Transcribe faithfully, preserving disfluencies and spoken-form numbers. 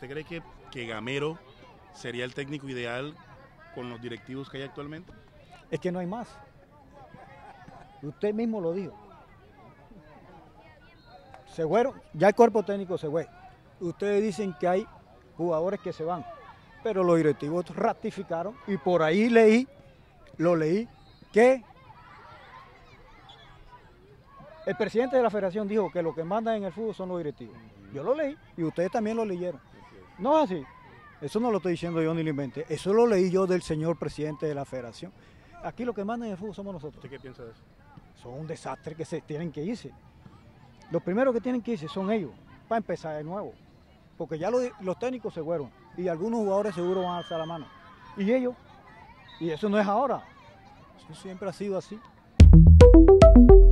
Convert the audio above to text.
¿usted cree que, que Gamero sería el técnico ideal con los directivos que hay actualmente? Es que no hay más. Usted mismo lo dijo. Se fueron, ya el cuerpo técnico se fue. Ustedes dicen que hay jugadores que se van, pero los directivos ratificaron y por ahí leí, lo leí, que el presidente de la federación dijo que lo que mandan en el fútbol son los directivos. Yo lo leí y ustedes también lo leyeron. No es así. Eso no lo estoy diciendo yo ni lo inventé. Eso lo leí yo del señor presidente de la federación. Aquí lo que mandan en el fútbol somos nosotros. ¿Usted qué piensa de eso? Son un desastre que se tienen que irse. Los primeros que tienen que irse son ellos, para empezar de nuevo. Porque ya los, los técnicos se fueron y algunos jugadores seguro van a alzar la mano. Y ellos, y eso no es ahora, eso siempre ha sido así.